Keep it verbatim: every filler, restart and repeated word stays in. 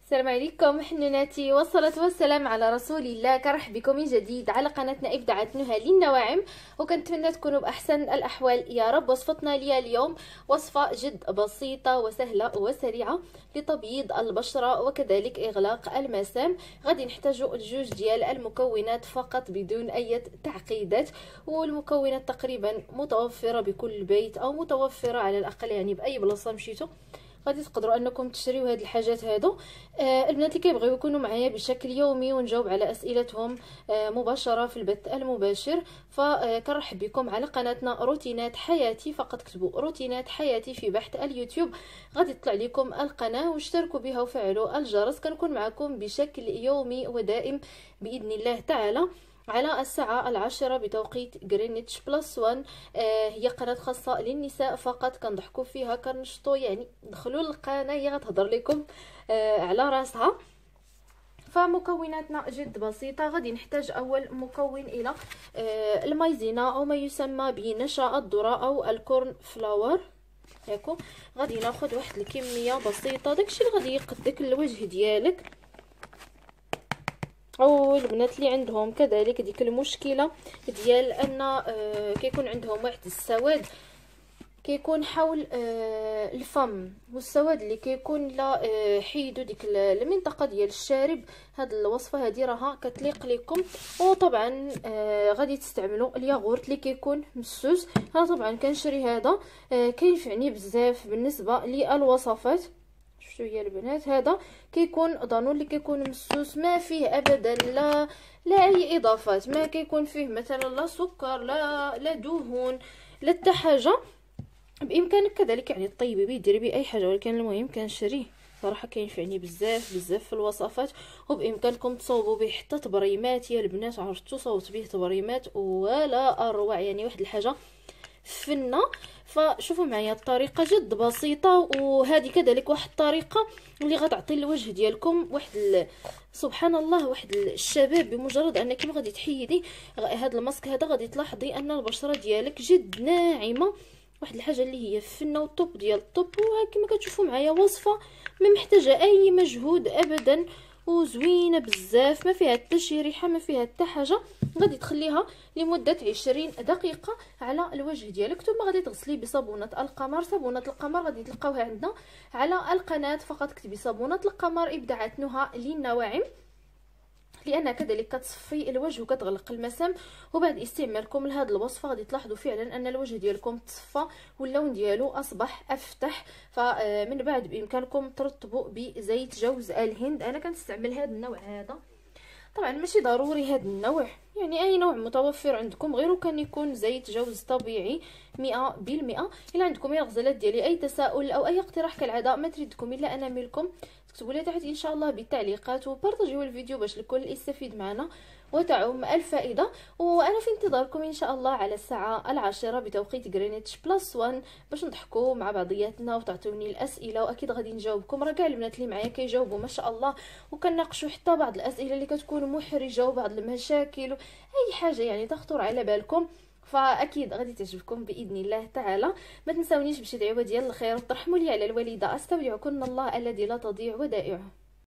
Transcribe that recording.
السلام عليكم حنوناتي والصلاة والسلام على رسول الله. كرحب بكم من جديد على قناتنا إبداعات نهى للنواعم، وكنتمنى تكونوا بأحسن الأحوال يا رب. وصفتنا ليا اليوم وصفة جد بسيطة وسهلة وسريعة لتبييض البشرة وكذلك إغلاق المسام. غادي نحتاجوا الجوج ديال المكونات فقط بدون أي تعقيدات، والمكونات تقريبا متوفرة بكل بيت أو متوفرة على الأقل يعني بأي بلاصة مشيتوا غادي تقدروا انكم تشريو هاد الحاجات هادو. آه البنات اللي كيبغيو يكونوا معايا بشكل يومي ونجاوب على اسئلتهم آه مباشره في البث المباشر، فكنرحب بكم على قناتنا روتينات حياتي. فقط كتبوا روتينات حياتي في بحث اليوتيوب غادي تطلع لكم القناه، واشتركوا بها وفعلوا الجرس. كنكون معكم بشكل يومي ودائم باذن الله تعالى على الساعة العاشرة بتوقيت غرينتش بلس وان. آه هي قناة خاصة للنساء فقط، كنضحكوا فيها كنشطوا، يعني دخلوا للقناة هي غتهضر لكم آه على راسها. فمكوناتنا جد بسيطة. غادي نحتاج أول مكون إلى آه المايزينا أو ما يسمى بنشا الذرة أو الكورن فلاور. هاكو غادي ناخذ واحد الكمية بسيطة، داكشي اللي غادي يقدك الوجه ديالك. او البنات اللي عندهم كذلك ديك المشكله ديال ان آه كيكون عندهم واحد السواد كيكون حول آه الفم، والسواد اللي كيكون لا آه حيدوا ديك المنطقه ديال الشارب، هاد الوصفه هذه راها كتليق لكم. وطبعا آه غادي تستعملوا الياغورت اللي كيكون مسوس. انا طبعا كنشري هذا آه كينفعني بزاف بالنسبه للوصفات. شفتوا يا البنات، هذا كيكون ضانون اللي كيكون مسوس، ما فيه ابدا لا لا اي اضافات، ما كيكون فيه مثلا لا سكر لا لا دهون لا حتى حاجه. بامكانك كذلك يعني طيبي بيه ديري بيه اي حاجه، ولكن المهم كنشريه صراحه كينفعني بزاف بزاف في الوصفات. وبامكانكم تصوبوا به حتى تبريمات يا البنات، عرفتوا صوبت به تبريمات ولا اروع، يعني واحد الحاجه فنه. فشوفوا معايا الطريقه جد بسيطه، وهذه كذلك واحد الطريقه اللي غتعطي الوجه ديالكم واحد ال... سبحان الله واحد الشباب. بمجرد انك غادي تحيدي هذا الماسك هذا غادي تلاحظي ان البشره ديالك جد ناعمه، واحد الحاجه اللي هي فنه والطوب ديال الطوب. وكما كتشوفوا معايا وصفه ما محتاجه اي مجهود ابدا، وزوينه بزاف، ما فيها حتى شي ريحه ما فيها حتى حاجه. غادي تخليها لمده عشرين دقيقه على الوجه ديالك، ثم غادي تغسليه بصابونه القمر. صابونه القمر غادي تلقاوها عندنا على القناه، فقط كتبي صابونه القمر ابداعات نهى للنواعم، لانها كذلك كتصفي الوجه وكتغلق المسام. وبعد استعمالكم لهذه الوصفه غادي تلاحظوا فعلا ان الوجه ديالكم تصفى واللون ديالو اصبح افتح. فمن بعد بامكانكم ترطبوا بزيت جوز الهند. انا كنستعمل هذا النوع هذا، طبعا ماشي ضروري هذا النوع، يعني اي نوع متوفر عندكم، غير كان يكون زيت جوز طبيعي مئة بالمئة. الا عندكم يا الغزالات ديالي اي تساؤل او اي اقتراح كالعاده ما تريدكم الا انا ملكم، تكتبوا لي تحت ان شاء الله بالتعليقات، وبارطاجيو الفيديو باش الكل يستفيد معنا وتعم الفائده. وانا في انتظاركم ان شاء الله على الساعه العاشرة بتوقيت غرينتش بلس وان باش نضحكوا مع بعضياتنا وتعطوني الاسئله، واكيد غادي نجاوبكم. راه كاع البنات اللي معايا كيجاوبوا ما شاء الله، وكناقشوا حتى بعض الاسئله اللي كتكون محرجه وبعض المشاكل اي حاجه يعني تخطر على بالكم، فاكيد غادي تعجبكم باذن الله تعالى. ما تنساونيش باش تدعيوا ديال الخير وترحموا لي على الوالده. استودعكم الله الذي لا تضيع ودائعه.